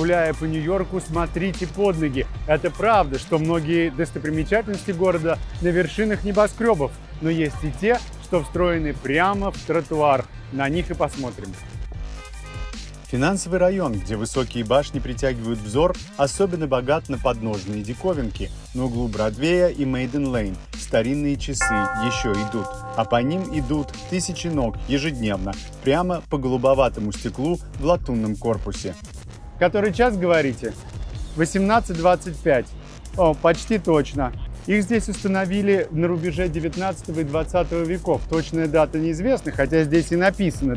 Гуляя по Нью-Йорку, смотрите под ноги. Это правда, что многие достопримечательности города на вершинах небоскребов, но есть и те, что встроены прямо в тротуар. На них и посмотрим. Финансовый район, где высокие башни притягивают взор, особенно богат на подножные диковинки. На углу Бродвея и Мейден-Лейн старинные часы еще идут, а по ним идут тысячи ног ежедневно, прямо по голубоватому стеклу в латунном корпусе. Который час, говорите? 18:25. О, почти точно. Их здесь установили на рубеже 19 и 20 веков. Точная дата неизвестна, хотя здесь и написано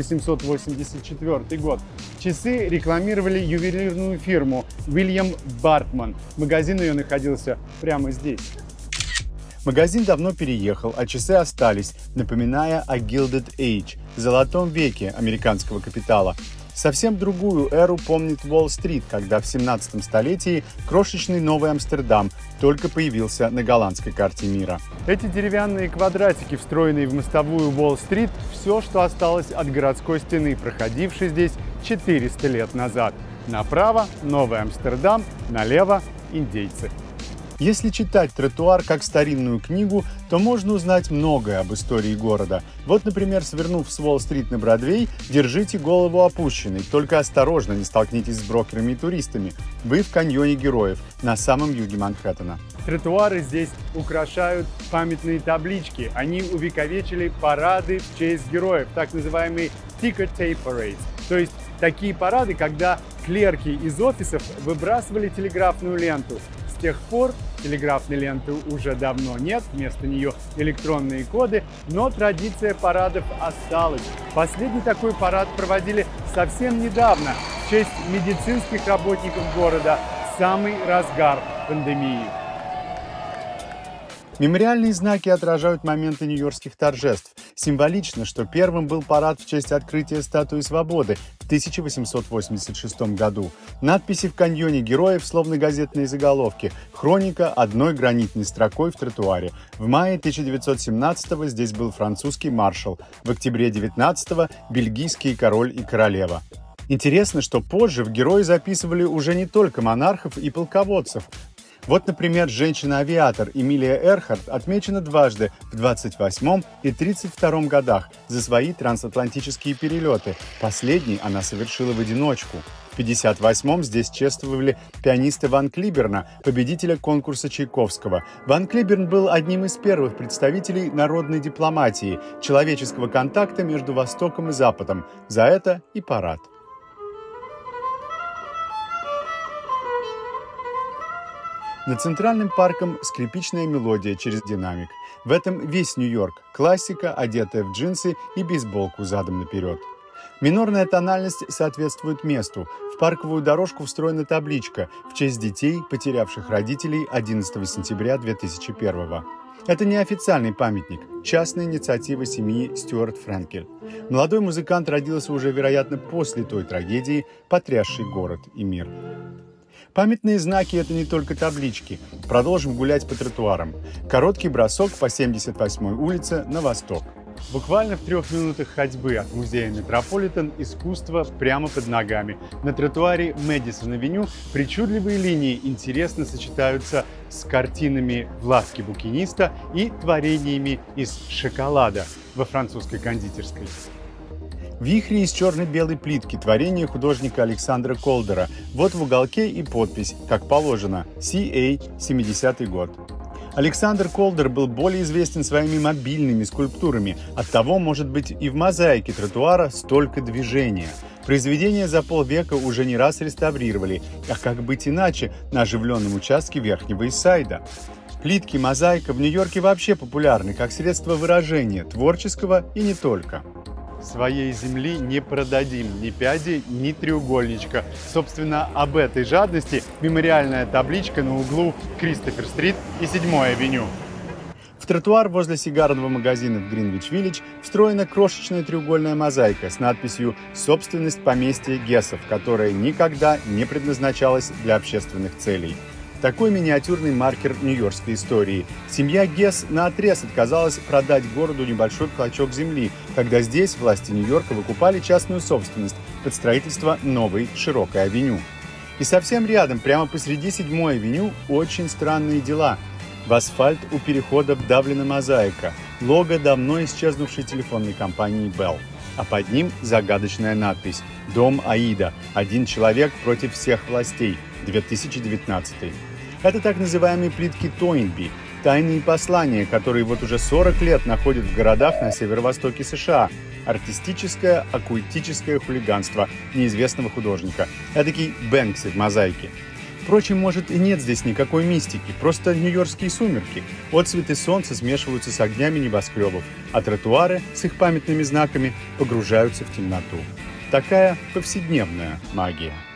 1884 год. Часы рекламировали ювелирную фирму Уильям Бартман. Магазин ее находился прямо здесь. Магазин давно переехал, а часы остались, напоминая о Gilded Age – золотом веке американского капитала. Совсем другую эру помнит Уолл-стрит, когда в 17 столетии крошечный Новый Амстердам только появился на голландской карте мира. Эти деревянные квадратики, встроенные в мостовую Уолл-стрит, все, что осталось от городской стены, проходившей здесь 400 лет назад. Направо – Новый Амстердам, налево – индейцы. Если читать тротуар как старинную книгу, то можно узнать многое об истории города. Вот, например, свернув с Уолл-стрит на Бродвей, держите голову опущенной, только осторожно, не столкнитесь с брокерами и туристами. Вы в каньоне Героев, на самом юге Манхэттена. Тротуары здесь украшают памятные таблички. Они увековечили парады в честь героев, так называемые ticker tape parades. То есть такие парады, когда клерки из офисов выбрасывали телеграфную ленту. С тех пор телеграфной ленты уже давно нет, вместо нее электронные коды, но традиция парадов осталась. Последний такой парад проводили совсем недавно, в честь медицинских работников города, в самый разгар пандемии. Мемориальные знаки отражают моменты нью-йоркских торжеств. Символично, что первым был парад в честь открытия статуи Свободы в 1886 году. Надписи в каньоне Героев словно газетные заголовки. Хроника одной гранитной строкой в тротуаре. В мае 1917-го здесь был французский маршал. В октябре 19-го – бельгийский король и королева. Интересно, что позже в герои записывали уже не только монархов и полководцев. Вот, например, женщина-авиатор Эмилия Эрхарт отмечена дважды в 28 и 32 годах за свои трансатлантические перелеты. Последний она совершила в одиночку. В 58-м здесь чествовали пианиста Ван Клиберна, победителя конкурса Чайковского. Ван Клиберн был одним из первых представителей народной дипломатии, человеческого контакта между Востоком и Западом. За это и парад. Над Центральным парком скрипичная мелодия через динамик. В этом весь Нью-Йорк. Классика, одетая в джинсы и бейсболку задом наперед. Минорная тональность соответствует месту. В парковую дорожку встроена табличка в честь детей, потерявших родителей 11 сентября 2001 Это не официальный памятник, частная инициатива семьи Стюарт Френкель. Молодой музыкант родился уже, вероятно, после той трагедии, потрясшей город и мир. Памятные знаки – это не только таблички. Продолжим гулять по тротуарам. Короткий бросок по 78-й улице на восток. Буквально в 3 минутах ходьбы от музея Метрополитен искусство прямо под ногами. На тротуаре Мэдисон-авеню причудливые линии интересно сочетаются с картинами в лавке букиниста и творениями из шоколада во французской кондитерской. Вихри из черно-белой плитки, творение художника Александра Колдера. Вот в уголке и подпись, как положено, CA, 70-й год. Александр Колдер был более известен своими мобильными скульптурами. Оттого, может быть, и в мозаике тротуара столько движения. Произведение за полвека уже не раз реставрировали, а как быть иначе на оживленном участке Верхнего Ист-Сайда. Плитки, мозаика в Нью-Йорке вообще популярны как средство выражения, творческого и не только. Своей земли не продадим ни пяди, ни треугольничка. Собственно, об этой жадности мемориальная табличка на углу Кристофер-стрит и 7-й авеню. В тротуар возле сигарного магазина в Гринвич-Виллидж встроена крошечная треугольная мозаика с надписью «Собственность поместья Гессов», которая никогда не предназначалась для общественных целей. Такой миниатюрный маркер нью-йоркской истории. Семья Гесс наотрез отказалась продать городу небольшой клочок земли, когда здесь власти Нью-Йорка выкупали частную собственность под строительство новой широкой авеню. И совсем рядом, прямо посреди 7-й авеню, очень странные дела. В асфальт у перехода вдавлена мозаика, лого давно исчезнувшей телефонной компании Bell. А под ним загадочная надпись «Дом Аида. Один человек против всех властей. 2019». Это так называемые плитки Тойнби, тайные послания, которые вот уже 40 лет находят в городах на северо-востоке США. Артистическое, оккультическое хулиганство неизвестного художника. Эдакий Бэнкси в мозаике. Впрочем, может и нет здесь никакой мистики, просто нью-йоркские сумерки. Отцветы солнца смешиваются с огнями небоскребов, а тротуары с их памятными знаками погружаются в темноту. Такая повседневная магия.